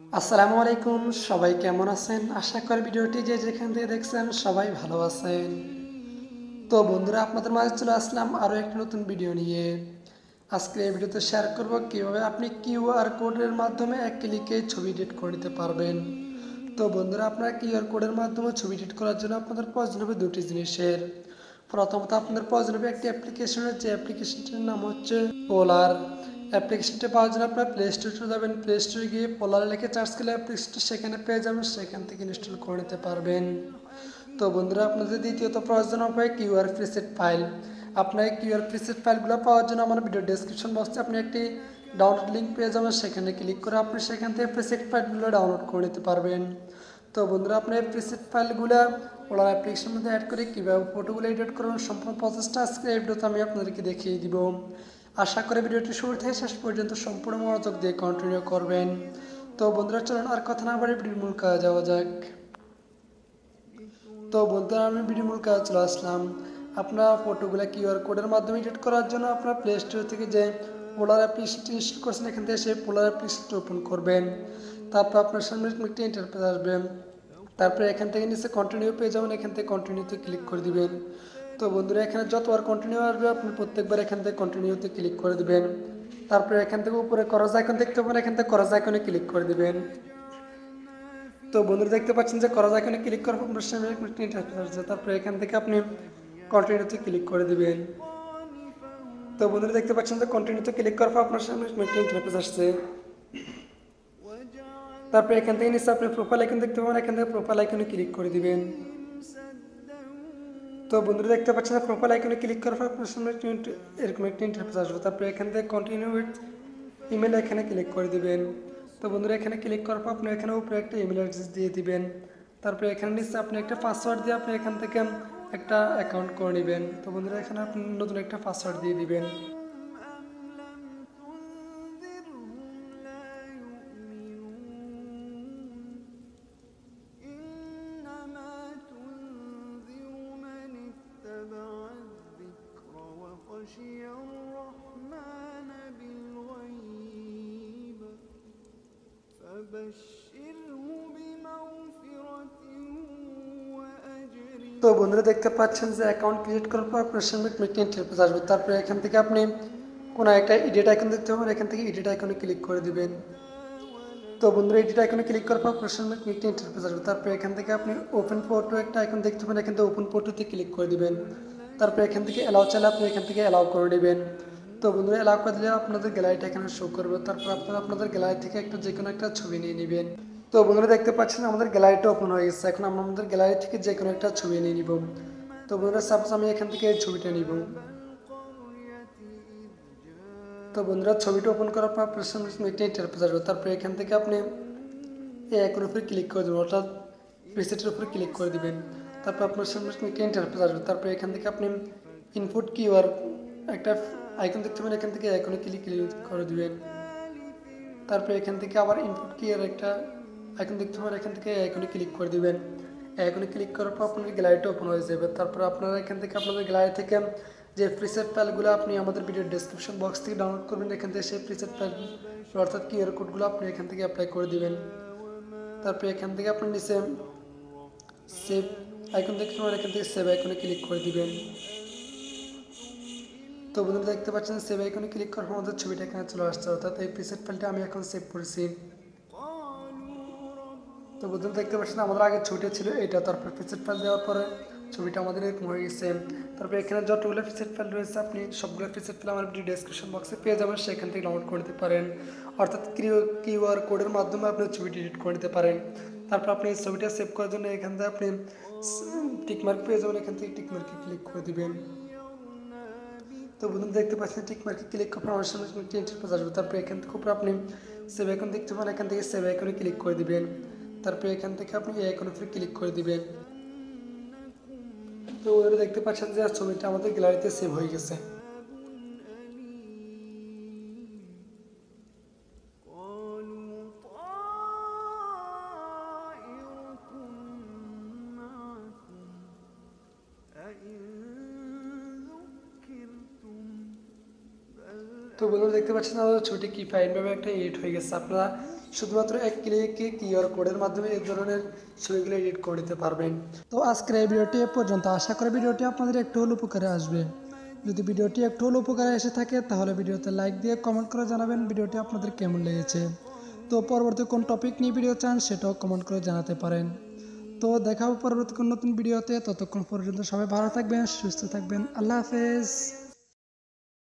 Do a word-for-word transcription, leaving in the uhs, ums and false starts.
আসসালামু আলাইকুম, সবাই কেমন আছেন? আশা করি ভিডিওটি যে যেখান থেকে দেখছেন সবাই ভালো আছেন। তো বন্ধুরা, আপনাদের মাঝে চলে আসলাম আরও একটি নতুন ভিডিও নিয়ে। আজকে এই ভিডিওতে শেয়ার করব কীভাবে আপনি কিউআর কোডের মাধ্যমে এক ক্লিকে ছবি এডিট করে নিতে পারবেন। তো বন্ধুরা, আপনারা কিউআর কোডের মাধ্যমে ছবি এডিট করার জন্য আপনাদের প্রয়োজন হবে দুটি জিনিসের। প্রথমত আপনাদের প্রয়োজন হবে একটি অ্যাপ্লিকেশনের, যে অ্যাপ্লিকেশনটির নাম হচ্ছে পোলার। অ্যাপ্লিকেশনটি পাওয়ার জন্য আপনারা প্লে স্টোরে যাবেন, প্লে স্টোরে গিয়ে পোলার লিখে সার্চ করলে অ্যাপ্লিকেশনটি সেখানে পেয়ে যাবেন, সেখান থেকে ইনস্টল করে নিতে পারবেন। তো বন্ধুরা, আপনাদের দ্বিতীয়ত প্রয়োজন হবে কিউআর প্রিসেট ফাইল। আপনার এই কিউআর প্রিসেট ফাইলগুলো পাওয়ার জন্য আমার ভিডিও ডেসক্রিপশন বক্সে আপনি একটি ডাউনলোড লিঙ্ক পেয়ে যাবেন, সেখানে ক্লিক করে আপনি সেখান থেকে প্রিসেট ফাইলগুলো ডাউনলোড করে নিতে পারবেন। তো বন্ধুরা, আপনার এই প্রিসেট ফাইলগুলো ওলার অ্যাপ্লিকেশনের মধ্যে অ্যাড করে কীভাবে ফটোগুলো এডিট করবেন সম্পূর্ণ প্রসেসটা আজকে এই ভিডিওতে আমি আপনাদেরকে দেখিয়ে দিব। আশা করি ভিডিওটি শুরু থেকে শেষ পর্যন্ত সম্পূর্ণ মনোযোগ দিয়ে কন্টিনিউ করবেন। তো বন্ধুরা, চলুন আর কথা না বাড়ি ভিডিওর মূল কাজে যাওয়া যাক। তো বন্ধুরা, আমি ভিডিও মূল কাজে চলে আসলাম। আপনার ফটোগুলো কিউআর কোডের মাধ্যমে এডিট করার জন্য আপনার প্লে স্টোর থেকে যে পোলার অ্যাপ্লিকেশনটি ইনস্টল করছেন এখান থেকে সেই পোলার অ্যাপ্লিকেশনটি ওপেন করবেন। তারপর আপনার সামনে একটি ইন্টারফেস আসবে। তারপরে এখান থেকে নিচে কন্টিনিউ পেয়ে যাবেন, এখান থেকে কন্টিনিউতে ক্লিক করে দিবেন। তো বন্ধুরা, এখানে যতবার কন্টিনিউ আসবে আপনি প্রত্যেকবার এখান থেকে কন্টিনিউতে ক্লিক করে দিবেন। তারপরে এখান থেকে উপরে করজ আইকন দেখতে পাবেন, এখান থেকে করজ আইকনে ক্লিক করে দিবেন। তো বন্ধুরা, দেখতে পাচ্ছেন যে করজ আইকনে ক্লিক করার পর আপনার সামনে একটি ইন্টারফেস আসছে। তারপরে এখান থেকে আপনি কন্টিনিউতে ক্লিক করে দিবেন। তো বন্ধুরা, দেখতে পাচ্ছেন যে কন্টিনিউতে ক্লিক করার পর আপনার সামনে একটি ইন্টারফেস আসছে। তারপরে এখান থেকে নিচে আপনি প্রোফাইল আইকন দেখতে পাবেন, এখান থেকে প্রোফাইল আইকনে ক্লিক করে দিবেন। তো বন্ধুরা, দেখতে পাচ্ছেন যে প্রোফাইল আইকনে ক্লিক করার পর আপনার সামনে এরকম একটি ইন্টারফেস আসবে। তারপরে এখান থেকে কন্টিনিউ উইথ ইমেল এখানে ক্লিক করে দিবেন। তো বন্ধুরা, এখানে ক্লিক করার পর আপনি এখানে উপরে একটা ইমেল অ্যাড্রেস দিয়ে দিবেন। তারপরে এখানে নিচে আপনি একটা পাসওয়ার্ড দিয়ে আপনি এখান থেকে একটা অ্যাকাউন্ট করে নেবেন। তো বন্ধুরা, এখানে আপনি নতুন একটা পাসওয়ার্ড দিয়ে দিবেন। তো বন্ধুরা, দেখতে পাচ্ছেন যে অ্যাকাউন্ট ক্রিয়েট করার পর আপনার সামনে একটি ইন্টারফেস আসবে। তারপরে এখান থেকে আপনি কোনো একটা এডিট আইকন দেখতে পাবেন, এখান থেকে এডিট আইকনে ক্লিক করে দিবেন। তো বন্ধুরা, এডিট আইকনে ক্লিক করার পর আপনার সামনে একটি ইন্টারফেস আসবে। তারপরে এখান থেকে আপনি ওপেন ফটো একটা আইকন দেখতে পাবেন, এখান থেকে ওপেন ফটোতে ক্লিক করে দিবেন। তারপরে এখান থেকে অ্যালাউ চাইলে আপনি এখান থেকে অ্যালাউ করে নেবেন। তো বন্ধুরা, অ্যালাউ করে দিলে আপনাদের গ্যালারিটা এখানে শো করবে। তারপর আপনারা আপনাদের গ্যালারি থেকে একটা যে কোনো একটা ছবি নিয়ে নেবেন। তো বন্ধুরা, দেখতে পাচ্ছেন আমাদের গ্যালারিটা ওপেন হয়ে গেছে। এখন আমরা আমাদের গ্যালারি থেকে যে কোনো একটা ছবি নিয়ে নিব। তো বন্ধুরা, সাপোজ আমি এখান থেকে এই ছবিটা নিব। তো বন্ধুরা, ছবিটা ওপেন করার পর আপনার সামনে একটা ইন্টারফেস আসবে। তারপরে এখান থেকে আপনি এই আইকনের উপরে ক্লিক করে দেবেন, অর্থাৎ প্রিসেটের উপরে ক্লিক করে দিবেন। তারপর আপনার সামনে একটা ইন্টারফেস আসবে। তারপরে এখান থেকে আপনি ইনপুট কিউআর একটা আইকন দেখতে পাবেন, এখান থেকে আইকনে ক্লিক ক্লিক করে দিবেন। তারপরে এখান থেকে আবার ইনপুট কিউআর একটা আইকন দেখতে পাবেন, এখান থেকে আইকনে ক্লিক করে দিবেন। আইকনে ক্লিক করার পর আপনাদের গ্যালারিটা ওপেন হয়ে যাবে। তারপর আপনারা এখান থেকে আপনাদের গ্যালারি থেকে যে প্রিসেট ফাইলগুলো আপনি আমাদের ভিডিও ডেসক্রিপশন বক্স থেকে ডাউনলোড করবেন, এখান থেকে সেই প্রিসেট ফাইল অর্থাৎ কিউআর কোডগুলো আপনি এখান থেকে অ্যাপ্লাই করে দিবেন। তারপরে এখান থেকে আপনি নিচে সেভ আইকন দেখতে পাবেন, এখান থেকে সেভ আইকনে ক্লিক করে দিবেন। তো বন্ধুরা, দেখতে পাচ্ছেন সেভ আইকনে ক্লিক করার পর আমাদের ছবিটা এখানে চলে আসছে, অর্থাৎ এই প্রিসেট ফাইলটা আমি এখন সেভ করেছি। তো বন্ধুরা, দেখতে পাচ্ছেন আমাদের আগে ছবিটা ছিল এটা, তারপর প্রিসেট ফাইল দেওয়ার পরে ছবিটা আমাদের এরকম হয়ে গেছে। তারপর এখানে যতগুলো প্রিসেট ফাইল রয়েছে আপনি সবগুলো প্রিসেট ফাইল আমার ভিডিও ডেসক্রিপশন বক্সে পেয়ে যাবেন, সেখান থেকে ডাউনলোড করে নিতে পারেন। অর্থাৎ কিউআর কোডের মাধ্যমে আপনি ছবিটি এডিট করে নিতে পারেন। তারপর আপনি এই ছবিটা সেভ করার জন্য এখান থেকে আপনি টিকমার্ক পেয়ে যাবেন, এখান থেকে টিকমার্কে ক্লিক করে দিবেন। তো বন্ধুরা, দেখতে পাচ্ছেন টিকমার্কে ক্লিক করার আমার সামনে একটি ইন্টারফেস আসবে। তারপরে এখান থেকে উপরে আপনি সেভ আইকন দেখতে পান, এখান থেকে সেভ আইকনে ক্লিক করে দিবেন। তারপরে এখান থেকে আপনি এই আইকনের উপরে ক্লিক করে দিবেন। তো ওরা দেখতে পাচ্ছেন যে ছবিটা আমাদের গ্যালারিতে সেভ হয়ে গেছে। তো বন্ধুরা, দেখতে পাচ্ছেন আমাদের ছবিটি কি ফাইনভাবে একটা এডিট হয়ে গেছে। আপনারা শুধুমাত্র এক ক্লিকে কিউআর কোডের মাধ্যমে এই ধরনের ছবিগুলো এডিট করে নিতে পারবেন। তো আজকের এই ভিডিওটি এ পর্যন্ত। আশা করি ভিডিওটি আপনাদের একটু হলেও উপকারে আসবে। যদি ভিডিওটি একটু হলেও উপকারে এসে থাকে তাহলে ভিডিওতে লাইক দিয়ে কমেন্ট করে জানাবেন ভিডিওটি আপনাদের কেমন লেগেছে। তো পরবর্তী কোন টপিক নিয়ে ভিডিও চান সেটাও কমেন্ট করে জানাতে পারেন। তো দেখা হবে পরবর্তী কোন নতুন ভিডিওতে। ততক্ষণ পর্যন্ত সবাই ভালো থাকবেন, সুস্থ থাকবেন। আল্লাহ হাফেজ।